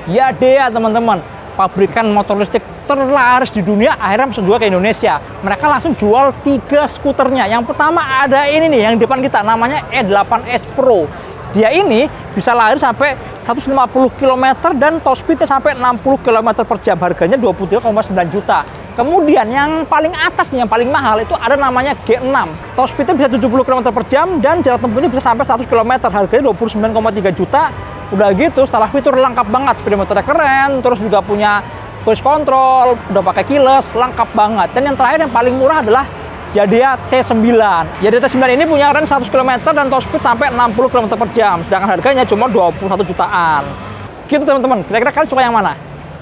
Ya Dea teman-teman, pabrikan motor listrik terlaris di dunia akhirnya masuk juga ke Indonesia. Mereka langsung jual 3 skuternya. Yang pertama ada ini nih yang di depan kita, namanya E8S Pro. Dia ini bisa lari sampai 150 km dan top speednya sampai 60 km per jam. Harganya 23,9 juta. Kemudian yang paling atas nih, yang paling mahal itu ada namanya G6. Top speednya bisa 70 km per jam dan jarak tempuhnya bisa sampai 100 km. Harganya 29,3 juta. Udah gitu, setelah fitur lengkap banget, speedometernya keren, terus juga punya cruise control, udah pakai keyless, lengkap banget. Dan yang terakhir yang paling murah adalah Yadea T9. Yadea T9 ini punya range 100 km dan top speed sampai 60 km per jam. Sedangkan harganya cuma 21 jutaan. Gitu teman-teman, kira-kira kalian suka yang mana?